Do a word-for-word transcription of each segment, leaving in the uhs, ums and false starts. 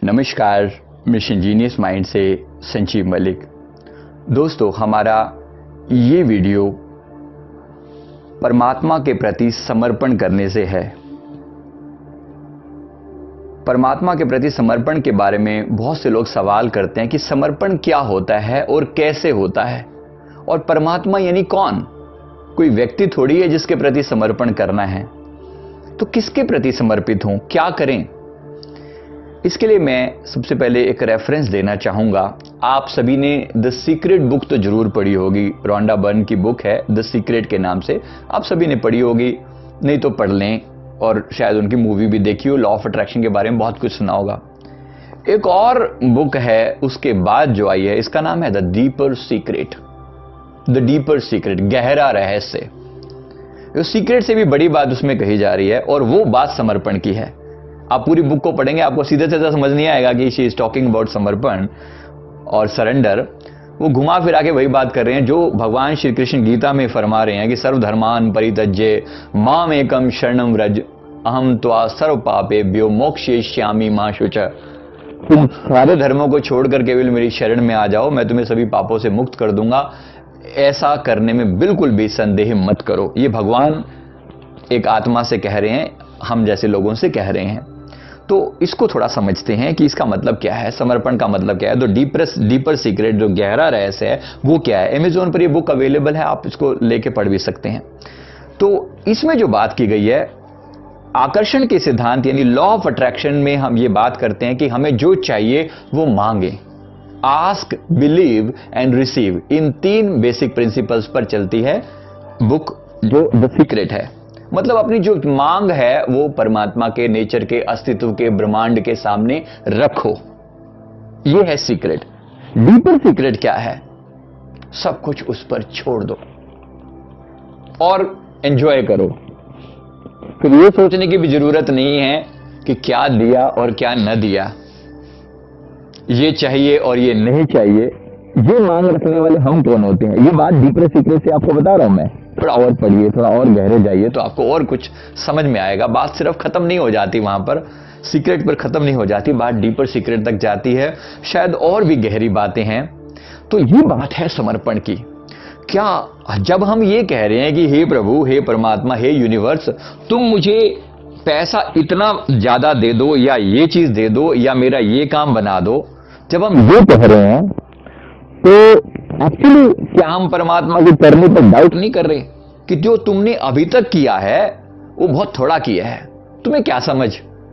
नमस्कार, mission genius mind से संजीव मलिक। दोस्तों, हमारा ये वीडियो परमात्मा के प्रति समर्पण करने से है। परमात्मा के प्रति समर्पण के बारे में बहुत से लोग सवाल करते हैं कि समर्पण क्या होता है और कैसे होता है, और परमात्मा यानी कौन? कोई व्यक्ति थोड़ी है जिसके प्रति समर्पण करना है। तो किसके प्रति समर्पित हूं, क्या करें? इसके लिए मैं सबसे पहले एक रेफरेंस देना चाहूंगा। आप सभी ने द सीक्रेट बुक तो जरूर पढ़ी होगी। रोंडा बर्न की बुक है द सीक्रेट के नाम से, आप सभी ने पढ़ी होगी, नहीं तो पढ़ लें। और शायद उनकी मूवी भी देखी हो, लॉ ऑफ अट्रैक्शन के बारे में बहुत कुछ सुना होगा। एक और बुक है उसके बाद जो आई है, इसका नाम है the deeper secret. The deeper secret, गहरा रहस्य। सीक्रेट से भी बड़ी बात उसमें कही जा रही है, और वो बात समर्पण की है। आप पूरी बुक को पढ़ेंगे, आपको सीधे सीधा समझ नहीं आएगा कि शी इज टॉकिंग अबाउट समर्पण और सरेंडर। वो घुमा फिरा के वही बात कर रहे हैं जो भगवान श्री कृष्ण गीता में फरमा रहे हैं कि सर्वधर्मान परित्यज्य माम एकम शरणम व्रज अहम त्वा सर्व पापेभ्यो मोक्षयिष्यामि मा शुचः। तुम सारे धर्मों को छोड़कर केवल मेरी शरण में आ जाओ, मैं तुम्हें सभी पापों से मुक्त कर दूंगा। ऐसा करने में बिल्कुल भी संदेह मत करो। ये भगवान एक आत्मा से कह रहे हैं, हम जैसे लोगों से कह रहे हैं। तो इसको थोड़ा समझते हैं कि इसका मतलब क्या है, समर्पण का मतलब क्या है। तो डीपर डीपर सीक्रेट, जो गहरा रहस्य है, वो क्या है। अमेज़न पर ये बुक अवेलेबल है, आप इसको लेके पढ़ भी सकते हैं। तो इसमें जो बात की गई है, आकर्षण के सिद्धांत यानी लॉ ऑफ अट्रैक्शन में हम ये बात करते हैं कि हमें जो चाहिए वो मांगे। आस्क, बिलीव एंड रिसीव, इन तीन बेसिक प्रिंसिपल्स पर चलती है बुक जो द सीक्रेट है। मतलब अपनी जो मांग है वो परमात्मा के, नेचर के, अस्तित्व के, ब्रह्मांड के सामने रखो। ये है सीक्रेट। डीपर सीक्रेट क्या है? सब कुछ उस पर छोड़ दो और एंजॉय करो। फिर ये सोचने की भी जरूरत नहीं है कि क्या दिया और क्या न दिया, ये चाहिए और ये नहीं चाहिए। ये मांग रखने वाले हम कौन होते हैं? ये बात डीपर सीक्रेट से आपको बता रहा हूं मैं। थोड़ा और पढ़िए, थोड़ा और गहरे जाइए तो आपको और कुछ समझ में आएगा। बात सिर्फ खत्म नहीं हो जाती वहां पर, सीक्रेट पर खत्म नहीं हो जाती, बात डीपर सीक्रेट तक जाती है। शायद और भी गहरी बातें हैं। तो ये बात है समर्पण की। क्या जब हम ये कह रहे हैं कि हे प्रभु, हे परमात्मा, हे यूनिवर्स, तुम मुझे पैसा इतना ज्यादा दे दो, या ये चीज दे दो, या मेरा ये काम बना दो, जब हम ये कह रहे हैं तो एक्चुअली क्या हम परमात्मा के करने पर डाउट नहीं कर रहे कि जो तुमने अभी तक किया है वो बहुत थोड़ा किया है? तुम्हें क्या समझ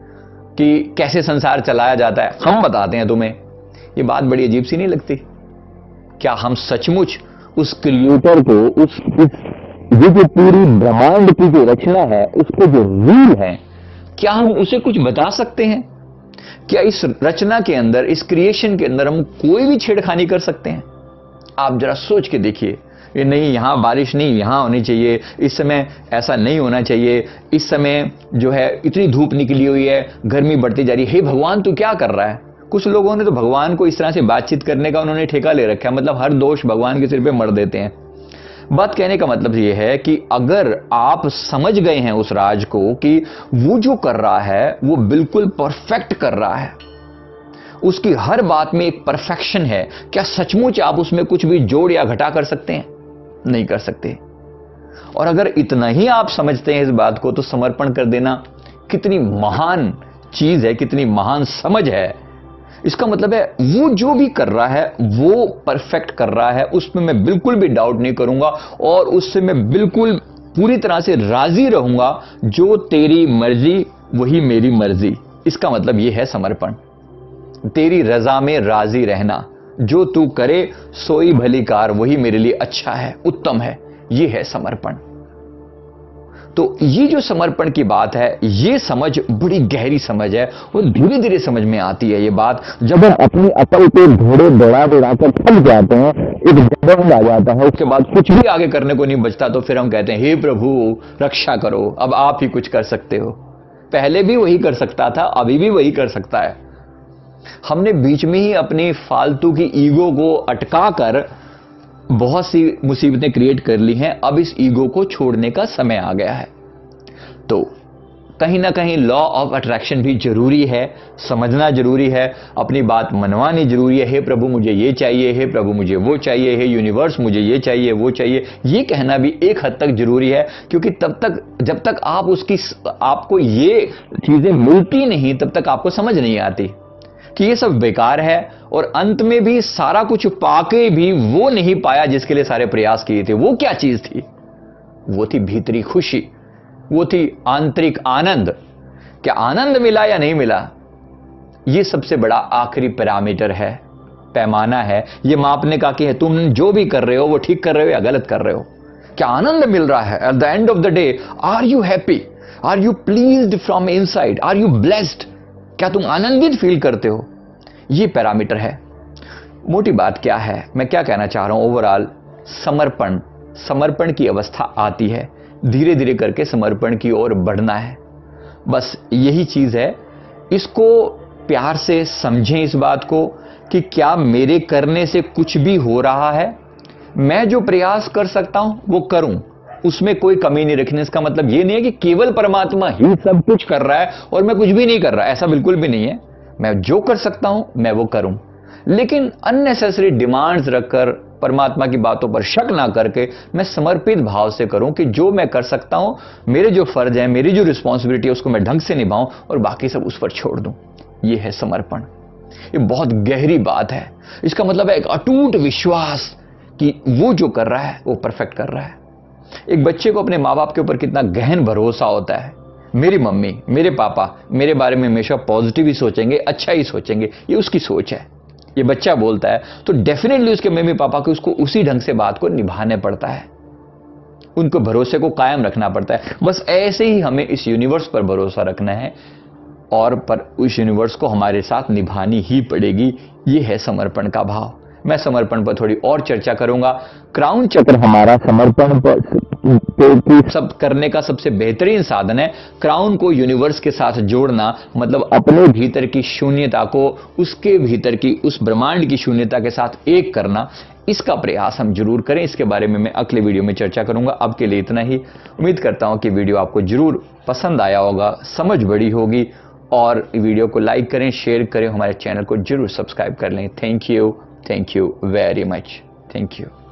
कि कैसे संसार चलाया जाता है? हम बताते हैं तुम्हें। ये बात बड़ी अजीब सी नहीं लगती? क्या हम सचमुच उस क्रिएटर को, उस, उस ये जो पूरी ब्रह्मांड की जो रचना है, उसके जो रूल है, क्या हम उसे कुछ बता सकते हैं? क्या इस रचना के अंदर, इस क्रिएशन के अंदर हम कोई भी छेड़खानी कर सकते हैं? आप जरा सोच के देखिए। ये नहीं, यहां बारिश नहीं, यहां होनी चाहिए, इस समय ऐसा नहीं होना चाहिए, इस समय जो है इतनी धूप निकली हुई है, गर्मी बढ़ती जा रही है। हे भगवान, तू क्या कर रहा है? कुछ लोगों ने तो भगवान को इस तरह से बातचीत करने का उन्होंने ठेका ले रखा है, मतलब हर दोष भगवान के सिर पे मर देते हैं। बात कहने का मतलब यह है कि अगर आप समझ गए हैं उस राज को कि वो जो कर रहा है वो बिल्कुल परफेक्ट कर रहा है, उसकी हर बात में एक परफेक्शन है, क्या सचमुच आप उसमें कुछ भी जोड़ या घटा कर सकते हैं? नहीं कर सकते। और अगर इतना ही आप समझते हैं इस बात को, तो समर्पण कर देना कितनी महान चीज है, कितनी महान समझ है। इसका मतलब है वो जो भी कर रहा है वो परफेक्ट कर रहा है, उसमें मैं बिल्कुल भी डाउट नहीं करूंगा, और उससे मैं बिल्कुल पूरी तरह से राजी रहूंगा। जो तेरी मर्जी वही मेरी मर्जी। इसका मतलब यह है समर्पण। तेरी रजा में राजी रहना, जो तू करे सोई भली कार, वही मेरे लिए अच्छा है, उत्तम है। यह है समर्पण। तो ये जो समर्पण की बात है, ये समझ बड़ी गहरी समझ है, और धीरे धीरे समझ में आती है ये बात जब हम अपनी अकल पे घोड़े दौड़ा दौड़ा कर थक जाते हैं, एक जबरदस्त आ जाता है, उसके बाद कुछ भी आगे करने को नहीं बचता, तो फिर हम कहते हैं हे प्रभु रक्षा करो, अब आप ही कुछ कर सकते हो। पहले भी वही कर सकता था, अभी भी वही कर सकता है। हमने बीच में ही अपनी फालतू की ईगो को अटका कर बहुत सी मुसीबतें क्रिएट कर ली हैं। अब इस ईगो को छोड़ने का समय आ गया है। तो कहीं ना कहीं लॉ ऑफ अट्रैक्शन भी जरूरी है, समझना जरूरी है, अपनी बात मनवानी जरूरी है। हे प्रभु मुझे ये चाहिए, हे प्रभु मुझे वो चाहिए, हे यूनिवर्स मुझे ये चाहिए वो चाहिए, ये कहना भी एक हद तक जरूरी है, क्योंकि तब तक जब तक आप उसकी आपको ये चीजें मिलती नहीं तब तक आपको समझ नहीं आती कि ये सब बेकार है, और अंत में भी सारा कुछ पाके भी वो नहीं पाया जिसके लिए सारे प्रयास किए थे। वो क्या चीज थी? वो थी भीतरी खुशी, वो थी आंतरिक आनंद। क्या आनंद मिला या नहीं मिला, ये सबसे बड़ा आखिरी पैरामीटर है, पैमाना है, ये मापने का कि है तुम जो भी कर रहे हो वो ठीक कर रहे हो या गलत कर रहे हो। क्या आनंद मिल रहा है? At the end of the day are you happy, are you pleased from inside, are you blessed? क्या तुम आनंदित फील करते हो? ये पैरामीटर है। मोटी बात क्या है, मैं क्या कहना चाह रहा हूं, ओवरऑल समर्पण समर्पण की अवस्था आती है, धीरे धीरे करके समर्पण की ओर बढ़ना है, बस यही चीज है। इसको प्यार से समझें इस बात को कि क्या मेरे करने से कुछ भी हो रहा है, मैं जो प्रयास कर सकता हूं वो करूं, उसमें कोई कमी नहीं रखनी। इसका मतलब ये नहीं है कि केवल परमात्मा ही सब कुछ कर रहा है और मैं कुछ भी नहीं कर रहा, ऐसा बिल्कुल भी नहीं है। मैं जो कर सकता हूं मैं वो करूं, लेकिन अननेसेसरी डिमांड्स रखकर, परमात्मा की बातों पर शक ना करके मैं समर्पित भाव से करूं कि जो मैं कर सकता हूं, मेरे जो फर्ज है, मेरी जो रिस्पॉन्सिबिलिटी है उसको मैं ढंग से निभाऊं और बाकी सब उस पर छोड़ दूं। ये है समर्पण। ये बहुत गहरी बात है। इसका मतलब है एक अटूट विश्वास कि वो जो कर रहा है वो परफेक्ट कर रहा है। एक बच्चे को अपने माँ बाप के ऊपर कितना गहन भरोसा होता है, मेरी मम्मी मेरे पापा मेरे बारे में हमेशा पॉजिटिव ही सोचेंगे, अच्छा ही सोचेंगे, ये उसकी सोच है। ये बच्चा बोलता है तो डेफिनेटली उसके मम्मी पापा को उसको उसी ढंग से बात को निभाने पड़ता है, उनको भरोसे को कायम रखना पड़ता है। बस ऐसे ही हमें इस यूनिवर्स पर भरोसा रखना है और पर उस यूनिवर्स को हमारे साथ निभानी ही पड़ेगी। ये है समर्पण का भाव। मैं समर्पण पर थोड़ी और चर्चा करूंगा। क्राउन चक्र हमारा समर्पण पर सब करने का सबसे बेहतरीन साधन है। क्राउन को यूनिवर्स के साथ जोड़ना मतलब अपने भीतर की शून्यता को उसके भीतर की उस ब्रह्मांड की शून्यता के साथ एक करना, इसका प्रयास हम जरूर करें। इसके बारे में मैं अगले वीडियो में चर्चा करूंगा। अब के लिए इतना ही। उम्मीद करता हूं कि वीडियो आपको जरूर पसंद आया होगा, समझ बड़ी होगी, और वीडियो को लाइक करें, शेयर करें, हमारे चैनल को जरूर सब्सक्राइब कर लें। Thank you, thank you very much, thank you.